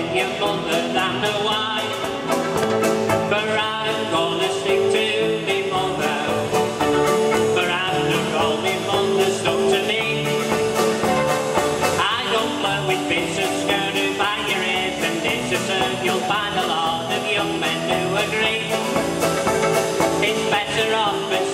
your mother than a wife. But I'm gonna stick to me mother, for after all me mother's done to me. I don't flirt with bits of skirt who bang your ears and discern. You'll find a lot of young men who agree it's better off